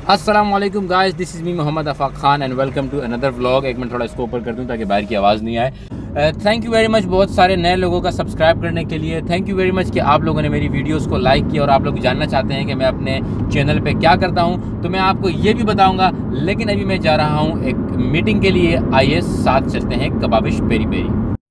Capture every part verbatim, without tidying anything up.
अस्सलाम वालेकुम guys, this is me Mohammad Afaq Khan and welcome to another vlog. एक मिनट थोड़ा इसको ऊपर कर दूं ताकि बाहर की आवाज़ नहीं आए। थैंक यू वेरी मच बहुत सारे नए लोगों का सब्सक्राइब करने के लिए। थैंक यू वेरी मच कि आप लोगों ने मेरी वीडियोस को लाइक किया और आप लोग जानना चाहते हैं कि मैं अपने चैनल पे क्या करता हूं, तो मैं आपको ये भी बताऊंगा। लेकिन अभी मैं जा रहा हूं एक मीटिंग के लिए। आइए साथ चलते हैं कबाबिश पेरी पेरी।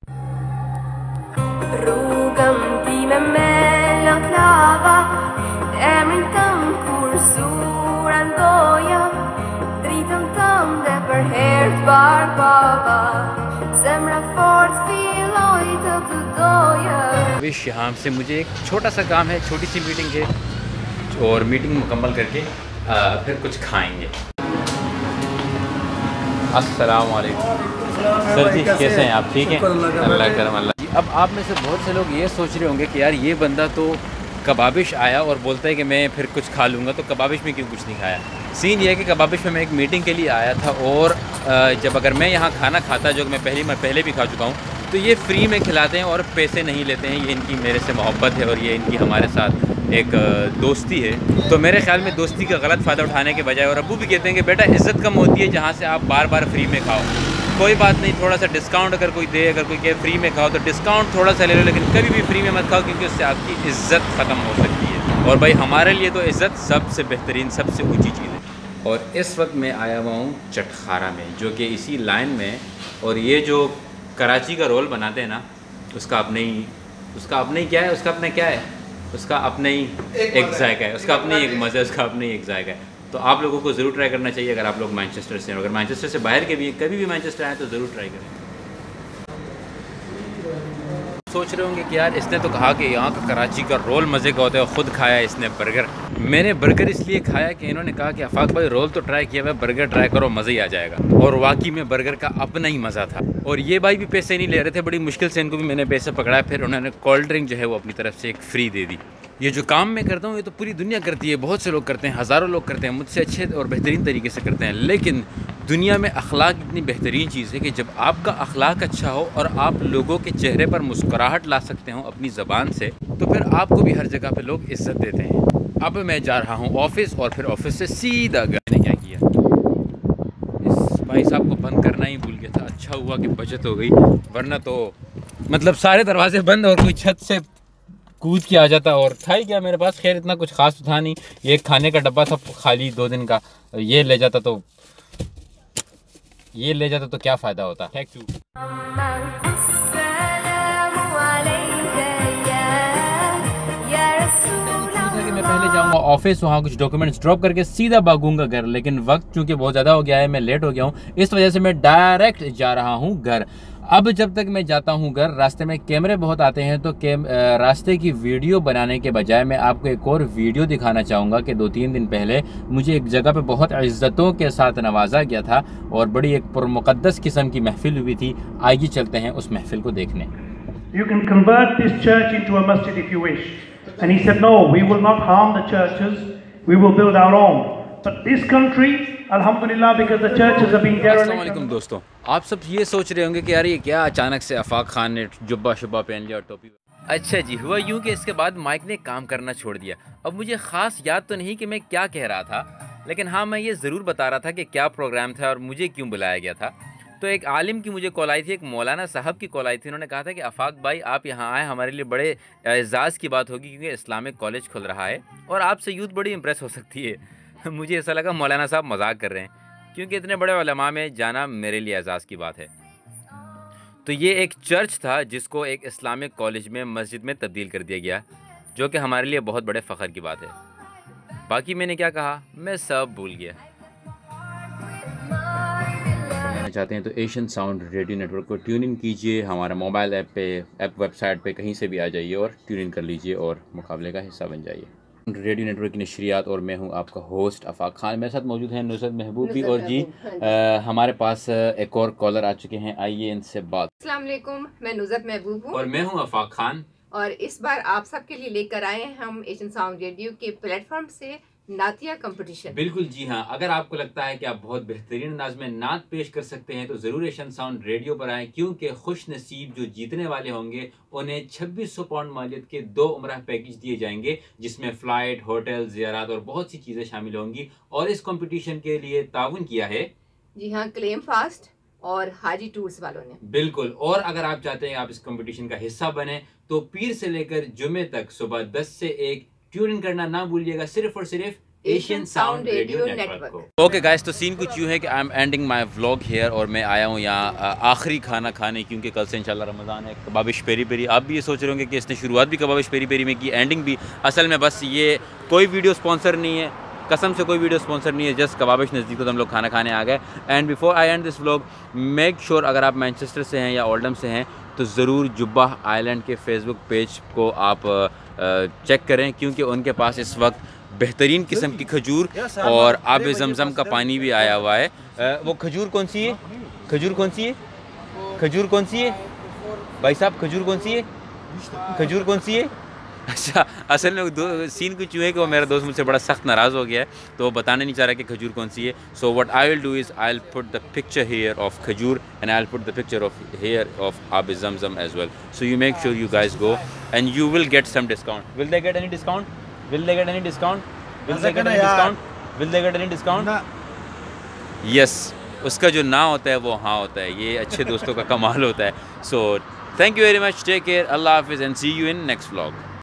विश यहाँ से मुझे एक छोटा सा काम है, छोटी सी मीटिंग है और मीटिंग मुकम्मल करके आ, फिर कुछ खाएंगे। अस्सलाम वालेकुम सर जी, कैसे हैं आप? ठीक हैं, अल्लाह करम अल्लाह जी। अब आप में से बहुत से लोग ये सोच रहे होंगे कि यार ये बंदा तो कबाबिश आया और बोलता है कि मैं फिर कुछ खा लूँगा, तो कबाबिश में क्यों कुछ नहीं खाया। सीन ये है कि कबाबिश में मैं एक मीटिंग के लिए आया था और जब अगर मैं यहाँ खाना खाता, जो मैं पहली मैं पहले भी खा चुका हूँ, तो ये फ्री में खिलाते हैं और पैसे नहीं लेते हैं। ये इनकी मेरे से मोहब्बत है और ये इनकी हमारे साथ एक दोस्ती है। तो मेरे ख्याल में दोस्ती का गलत फ़ायदा उठाने के बजाय, और अब्बू भी कहते हैं कि बेटा इज़्ज़त कम होती है जहाँ से आप बार बार फ्री में खाओ। कोई बात नहीं, थोड़ा सा डिस्काउंट अगर कोई दे, अगर कोई कहे फ्री में खाओ तो डिस्काउंट थोड़ा सा ले लो, लेकिन कभी भी फ्री में मत खाओ क्योंकि उससे आपकी इज़्ज़त ख़त्म हो सकती है। और भाई हमारे लिए तो इज़्ज़त सबसे बेहतरीन, सबसे ऊँची चीज़ है। और इस वक्त मैं आया हुआ हूँ चटखारा में, जो कि इसी लाइन में। और ये जो कराची का रोल बनाते हैं ना, उसका अपने ही उसका अपने ही क्या है उसका अपना क्या है उसका अपने ही एक जायका है, उसका अपने ही एक मज़ा है, उसका अपने ही एक जायका है। तो आप लोगों को ज़रूर ट्राई करना चाहिए अगर आप लोग मैनचेस्टर से हैं। अगर मैनचेस्टर से बाहर के भी कभी भी मैनचेस्टर आए तो ज़रूर ट्राई करें। सोच रहे होंगे कि यार इसने तो कहा कि यहाँ का कराची का रोल मज़े का होता है और ख़ुद खाया इसने बर्गर। मैंने बर्गर इसलिए खाया कि इन्होंने कहा कि अफाक भाई रोल तो ट्राई किया हुआ, बर्गर ट्राई करो, मज़ा ही आ जाएगा। और वाकई में बर्गर का अपना ही मज़ा था। और ये भाई भी पैसे नहीं ले रहे थे, बड़ी मुश्किल से इनको भी मैंने पैसे पकड़ाया, फिर उन्होंने कोल्ड ड्रिंक जो है वो अपनी तरफ से एक फ्री दे दी। ये जो काम मैं करता हूँ ये तो पूरी दुनिया करती है, बहुत से लोग करते हैं, हज़ारों लोग करते हैं, मुझसे अच्छे और बेहतरीन तरीके से करते हैं। लेकिन दुनिया में अखलाक इतनी बेहतरीन चीज़ है कि जब आपका अखलाक अच्छा हो और आप लोगों के चेहरे पर मुस्कुराहट ला सकते हो अपनी ज़बान से, तो फिर आपको भी हर जगह पे लोग इज़्ज़त देते हैं। अब मैं जा रहा हूँ ऑफ़िस और फिर ऑफ़िस से सीधा घर। मैंने क्या किया, इस भाई साहब को बंद करना ही भूल गया था। अच्छा हुआ कि बचत हो गई, वरना तो मतलब सारे दरवाजे बंद और कोई छत से कूद के आ जाता। और था ही क्या मेरे पास, खैर इतना कुछ खास तो था नहीं, ये खाने का डब्बा था खाली दो दिन का, ये ले जाता तो ये ले जाता तो क्या फ़ायदा होता। Thank you. मैं पहले जाऊंगा ऑफिस, वहाँ कुछ डॉक्यूमेंट्स ड्रॉप करके सीधा भागूंगा घर। लेकिन वक्त चूंकि बहुत ज़्यादा हो गया है, मैं लेट हो गया हूँ, इस वजह से मैं डायरेक्ट जा रहा हूँ घर। अब जब तक मैं जाता हूँ घर, रास्ते में कैमरे बहुत आते हैं, तो कैम रास्ते की वीडियो बनाने के बजाय मैं आपको एक और वीडियो दिखाना चाहूँगा कि दो तीन दिन पहले मुझे एक जगह पे बहुत इज़्ज़तों के साथ नवाजा गया था और बड़ी एक पुरमुक़द्दस किस्म की महफिल हुई थी। आइए चलते हैं उस महफिल को देखने। You can convert this church into a masjid if you wish. And he said, no, we will not harm the churches, we will build our own. But this country, alhamdulillah, because the churches are being derelict. अस्सलाम वालेकुम दोस्तों, आप सब ये सोच रहे होंगे कि यार ये क्या अचानक से अफाक खान ने जुब्बा शुब्बा पहन लिया और टोपी। अच्छा जी, हुआ यूँ कि इसके बाद माइक ने काम करना छोड़ दिया। अब मुझे ख़ास याद तो नहीं कि मैं क्या कह रहा था, लेकिन हाँ मैं ये ज़रूर बता रहा था कि क्या प्रोग्राम था और मुझे क्यों बुलाया गया था। तो एक आलिम की मुझे कॉल आई थी, एक मौलाना साहब की कॉल आई थी। उन्होंने कहा था कि अफाक भाई आप यहाँ आए, हमारे लिए बड़े एजाज़ की बात होगी क्योंकि इस्लामिक कॉलेज खुल रहा है और आपसे यूथ बड़ी इंप्रेस हो सकती है। मुझे ऐसा लगा मौलाना साहब मजाक कर रहे हैं, क्योंकि इतने बड़े उलमा में जाना मेरे लिए एजाज़ की बात है। तो ये एक चर्च था जिसको एक इस्लामिक कॉलेज में, मस्जिद में तब्दील कर दिया गया, जो कि हमारे लिए बहुत बड़े फ़ख्र की बात है। बाकी मैंने क्या कहा मैं सब भूल गया। चाहते हैं तो एशियन साउंड रेडियो नेटवर्क को ट्यून इन कीजिए, हमारा मोबाइल ऐप पे, ऐप वेबसाइट पे कहीं से भी आ जाइए और ट्यून इन कर लीजिए और मुकाबले का हिस्सा बन जाइए। रेडियो नेटवर्क की नशरियात और मैं हूं आपका होस्ट अफाक खान। मेरे साथ मौजूद हैं नुसरत महबूब भी और जी आ, हमारे पास एक और कॉलर आ चुके हैं, आइए इनसे बात। अस्सलाम वालेकुम, मैं नुसरत महबूब हूँ और मैं हूं अफाक खान। और इस बार आप सबके लिए लेकर आए हैं हम एशियन साउंड रेडियो के प्लेटफॉर्म से नातिया कंपटीशन। बिल्कुल जी हाँ, अगर आपको लगता है कि आप बहुत बेहतरीन अंदाज में नात पेश कर सकते हैं तो ज़रूर एशियन साउंड रेडियो पर आएँ, क्योंकि खुश नसीब जो जीतने वाले होंगे उन्हें छब्बीस सौ पाउंड मालियत के दो उम्रह पैकेज दिए जाएंगे, जिसमें फ़्लाइट, होटल, ज़ियारत और बहुत सी चीज़ें शामिल होंगी। और इस कंपटीशन के लिए ताउन किया है जी हाँ, क्लेम फास्ट और हाजी टूर्स वालों ने। बिल्कुल। और अगर आप चाहते हैं आप इस कंपटीशन का हिस्सा बने तो पीर से लेकर जुमे तक सुबह दस से एक ट्यून इन करना ना भूलिएगा, सिर्फ और सिर्फ एशियन साउंड रेडियो नेटवर्क को। ओके गाइस, तो सीन कुछ यूँ है कि I am ending my vlog here और मैं आया हूँ यहाँ आखिरी खाना खाने, क्योंकि कल से इंशाल्लाह रमज़ान है। कबाबिश पेरी पेरी, आप भी ये सोच रहे होंगे कि इसने शुरुआत भी कबाबिश पेरी पेरी में की, एंडिंग भी। असल में बस ये कोई वीडियो स्पॉन्सर नहीं है, कसम से कोई वीडियो स्पॉन्सर नहीं है, जस्ट कबाबिश नज़दीक तो हम लोग खाना खाने आ गए। And before I end this vlog, make sure अगर आप मैनचेस्टर से हैं या ओल्डहम से हैं तो ज़रूर जुब्बा आइलैंड के फेसबुक पेज को आप चेक करें, क्योंकि उनके पास इस वक्त बेहतरीन किस्म की खजूर और आब ज़मज़म का पानी भी आया हुआ है। आ, वो खजूर कौन सी है? खजूर कौन सी है? खजूर कौन सी है भाई साहब? खजूर कौन सी है? खजूर कौन सी है? अच्छा, असल में दो सीन कुछ यूँ है कि वो मेरा दोस्त मुझसे बड़ा सख्त नाराज़ हो गया है, तो वो बताने नहीं चाह रहा कि खजूर कौन सी है। So what I will do is I will put the picture here of खजूर and I will put the picture of here of आब ज़मज़म as well. So you make sure you guys go and you will get some discount. Will they get any discount? Will they get any discount? Will they get any discount? Will they get any discount? Yes, उसका जो ना होता है वो हाँ होता है, ये अच्छे दोस्तों का कमाल होता है। So thank you very much, take care, Allah Hafiz and see you in next vlog.